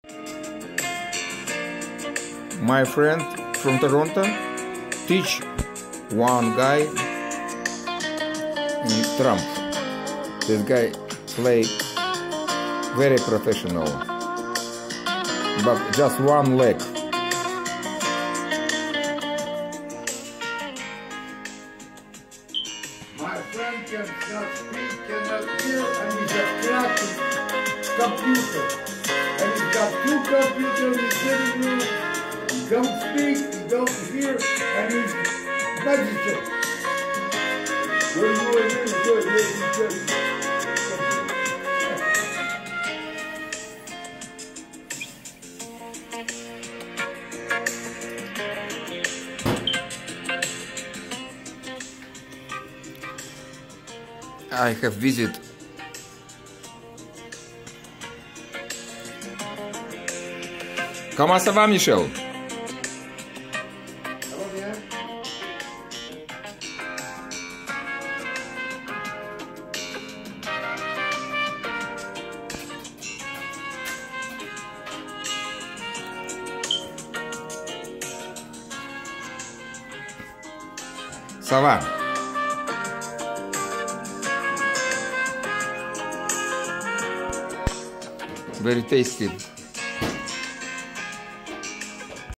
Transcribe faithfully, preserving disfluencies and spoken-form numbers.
My friend from Toronto teach one guy Trump. This guy play very professional, but just one leg. My friend cannot speak, cannot hear, and he's a cracked computer. And he's got two computers in his living room. He don't speak, he don't hear, and he's magic. We're doing really good, really good. I have visit Comment ça va, Michel? Ça va bien? Ça va. Very tasty.